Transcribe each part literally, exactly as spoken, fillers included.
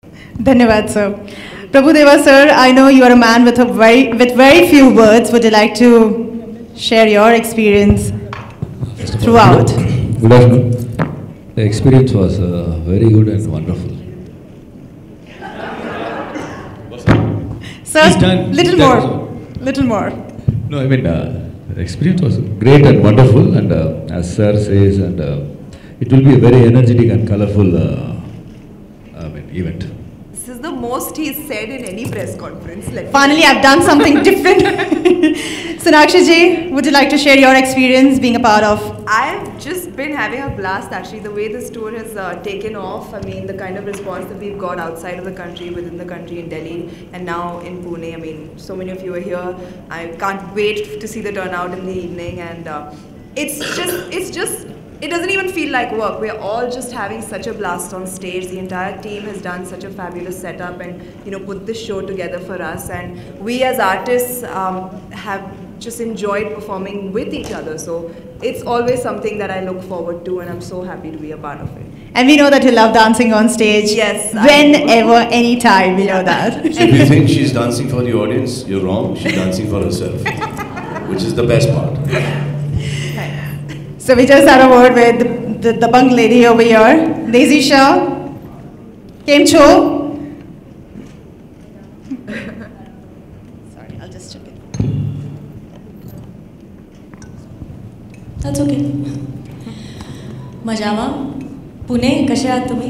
Dhanyavad, sir. Prabhudeva, sir, I know you are a man with, a very, with very few words. Would you like to share your experience throughout? Good afternoon. The experience was uh, very good and wonderful. Sir, little more, little more. No, I mean, uh, the experience was great and wonderful, and uh, as sir says, and uh, it will be a very energetic and colorful uh, I mean, event. This is the most he's said in any press conference. Let Finally, I've done something different. Sonakshi ji, would you like to share your experience being a part of? I've just been having a blast actually. The way this tour has uh, taken off, I mean, the kind of response that we've got outside of the country, within the country, in Delhi, and now in Pune. I mean, so many of you are here. I can't wait to see the turnout in the evening, and uh, it's just, it's just. It doesn't even feel like work. We're all just having such a blast on stage. The entire team has done such a fabulous setup and, you know, put this show together for us. And we as artists um, have just enjoyed performing with each other. So it's always something that I look forward to, and I'm so happy to be a part of it. And we know that you love dancing on stage. Yes. Whenever, anytime, we know that. So if you think she's dancing for the audience, you're wrong. She's dancing for herself, which is the best part. So we just had a word with the, the, the bunk lady over here, Daisy Shah. Kem cho? Sorry, I'll just check it. That's okay. Majama, Pune, कसे आहात तुम्ही?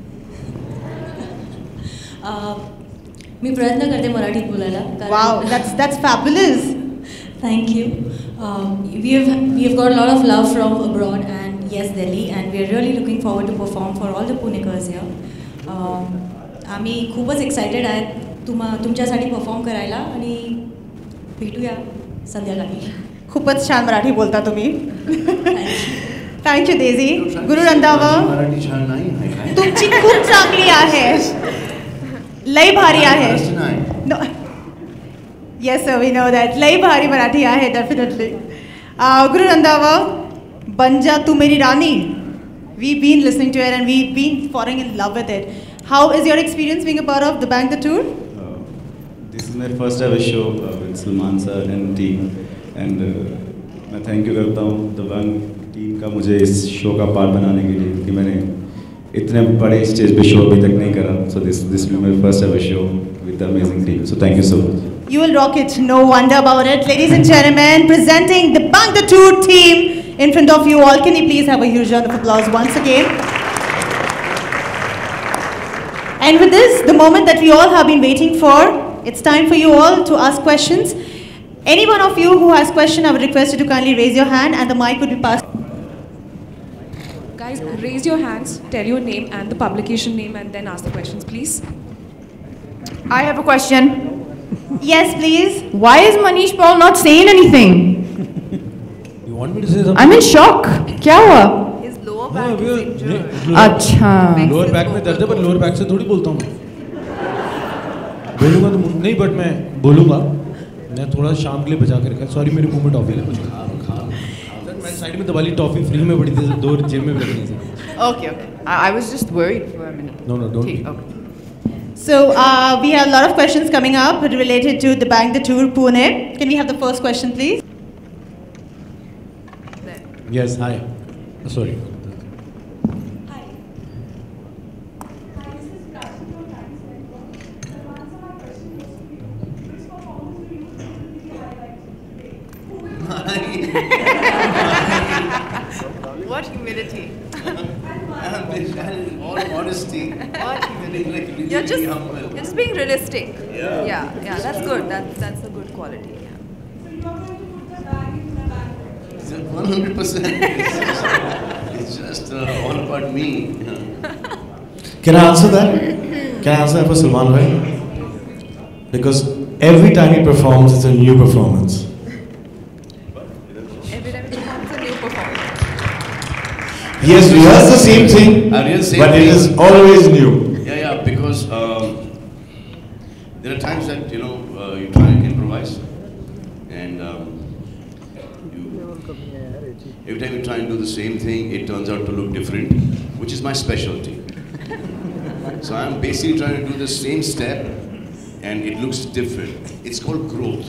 मी प्रयत्न करते मराठीत बोलायला. Wow, that's that's fabulous. Thank you. Um, we have we have got a lot of love from abroad and yes, Delhi, and we are really looking forward to perform for all the Punekars here. Um, आम्ही खूपच excited आहेत तुम्हा तुमच्यासाठी perform करायला आणि भेटूया संध्याकाळी. खूपच छान मराठी बोलता तुम्ही. Thank you, Daisy. Guru Randhawa, Marathi छान नाही आहे काय? तुमची खूप चांगली आहे. लय भारी आहे. No. Yes, sir, we know that. Lay bhari Marathi aahe, definitely. Uh, Guru Randhawa, Banja Tu Meri Rani. We've been listening to it and we've been falling in love with it. How is your experience being a part of the Bang the Tour? Uh, this is my first ever show uh, with Salman sir and team. And uh, मैं thank you करता हूँ the Bang team का मुझे इस show का part बनाने के लिए कि मैंने इतने बड़े stage पे show अभी तक नहीं करा. So this this will be my first ever show with the amazing team. So thank you so much. You will rock it, no wonder about it. Ladies and gentlemen, presenting the Bang the Tour team in front of you all. Can you please have a huge round of applause once again? And with this, the moment that we all have been waiting for, it's time for you all to ask questions. Any one of you who has question, I would request you to kindly raise your hand and the mic would be passed. Guys, raise your hands, tell your name and the publication name and then ask the questions, please. I have a question. Yes, please. Why is Manish Paul not saying anything? You want me to say something? I'm in shock. क्या हुआ? His lower back is injured. अच्छा. Lower back में दर्द है पर lower back से थोड़ी बोलता हूँ मैं. बोलूँगा तो नहीं but मैं बोलूँगा. मैं थोड़ा शाम के लिए बचा कर रखा. Sorry मेरे मुंह में टॉफी लगी. खा खा. मैं साइड में दवाली टॉफी फ्री में पड़ी थी दो जेब में रखी थी. Okay, okay. I, I was just worried for a minute. No, no, don't. Okay. okay. So uh, we have a lot of questions coming up related to the Bang the Tour Pune. Can we have the first question, please? Yes, hi. Oh, sorry. Hi. Hi, this is Prachi from Times Network. So answer my question is, which performance do you think you highlighted today? What humility. All honesty. What humility. Like really You're just, humble. you're just being realistic. Yeah. Yeah, yeah, that's good. That's, that's a good quality. Yeah. So you are going to put the bag in the bag. one hundred percent. It's just uh, all about me. Can I answer that? Can I answer that for Salman Bhai? Because every time he performs, it's a new performance. Every time it becomes a new performance. Yes, rehearse the same thing, I rehearse the same but it thing. is always new. Yeah, yeah, because um, there are times that, you know, uh, you try and improvise. And um, you, every time you try and do the same thing, it turns out to look different, which is my specialty. So I'm basically trying to do the same step and it looks different. It's called growth.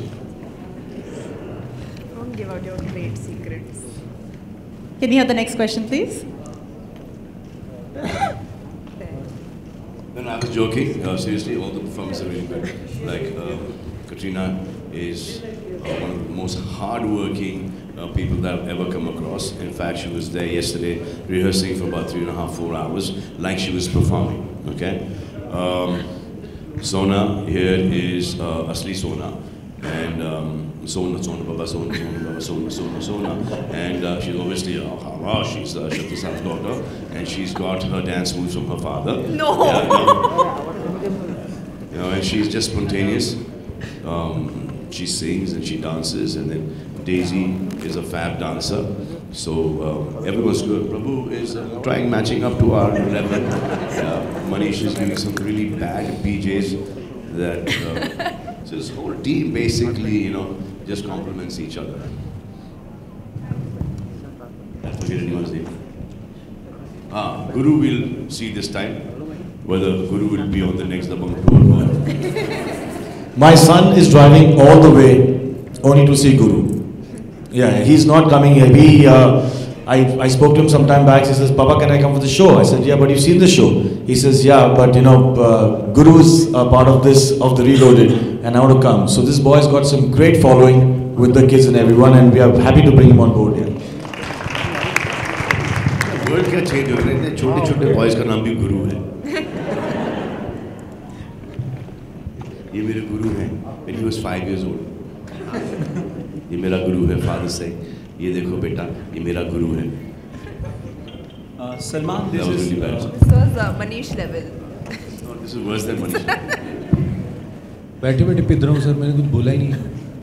Don't give out your great secrets. Can we have the next question, please? No, no, I was joking. Uh, seriously, all the performances are really good. Like uh, Katrina is uh, one of the most hard-working uh, people that I've ever come across. In fact, she was there yesterday rehearsing for about three and a half, four hours, like she was performing. Okay. Um, Sona here is uh, Asli Sona, and um, Sona, Sona, Baba, Sona, Sona, Baba, Sona, Sona, Sona, and uh, she's obviously a uh, she's uh, Shakti Sa's daughter, and she's got her dance moves from her father. No. Yeah, no. You know, and she's just spontaneous. Um, she sings and she dances, and then Daisy is a fab dancer. So um, everyone's good. Prabhu is uh, trying matching up to our level. Uh, Manish is giving some really bad P Js. That uh, so this whole team basically, you know, just complements each other. I forget anyone's name. Ah, Guru will see this time whether Guru will be on the next Dabang tour. My son is driving all the way only to see Guru. Yeah, he's not coming here. We, uh, I, I spoke to him some time back. He says, Papa, can I come for the show? I said, yeah, but you've seen the show. He says, yeah, but you know, uh, Guru's a part of this, of the Reloaded, and I want to come. So this boy's got some great following with the kids and everyone, and we are happy to bring him on board here. Word क्या change हो रहे हैं? छोटे छोटे boys का नाम भी गुरु है. ये मेरे गुरु हैं. When he was five years old. ये मेरा गुरु है. Father saying, ये देखो बेटा, ये मेरा गुरु है. Uh, Salman, this That was is. really bad. Uh, This was uh, Manish level. No, this is worse than Manish. बैठे बैठे पिट रहा हूँ सर, मैंने कुछ बोला ही नहीं.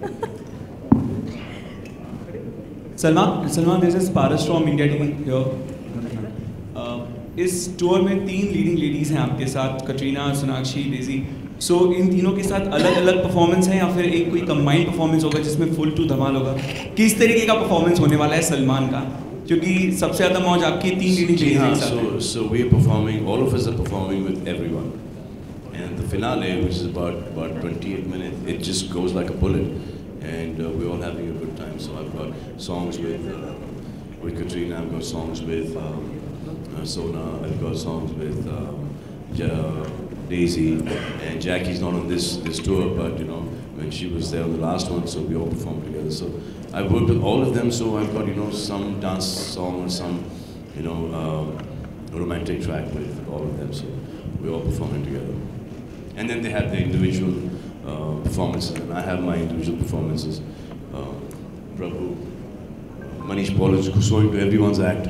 Salman, Salman, this is Paras from India team here. Uh, इस tour में तीन लीडिंग लेडीज हैं आपके साथ, Katrina, Sonakshi, Daisy. So so, इन तीनों के साथ अलग अलग परफॉर्मेंस है या फिर एक कोई कंबाइंड परफॉर्मेंस होगा जिसमें फुल टू धमाल होगा? किस तरीके का परफॉर्मेंस होने वाला है सलमान का? क्योंकि सबसे ज़्यादा मौज आपकी तीन लीडिंग लेडीज हैं साथ. So, so we are performing. All of us are performing with everyone. And the finale, which is about about twenty-eight minutes, it just goes like a bullet. And uh, we're all having a good time. So I've got songs with uh, with Katrina. I've got songs with um, uh, Sona. I've got songs with um, ja- Daisy. And Jackie's not on this this tour, but you know when she was there on the last one, so we all performed together. So I've worked with all of them. So I've got you know some dance song or some you know um, romantic track with all of them. So we're all performing together. And then they have their individual uh, performances, and I have my individual performances. Uh, Prabhu, Manish Paul is going to everyone's act.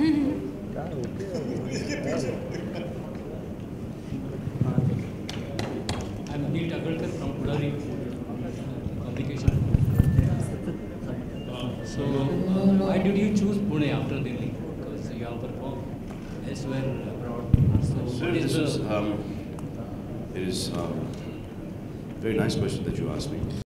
I'm Neil Agarkar from Pudari Publication. Uh, so, why did you choose Pune after Delhi? Because you have performed elsewhere abroad. So, Sir, what is this the is um, it is um, very nice question that you asked me.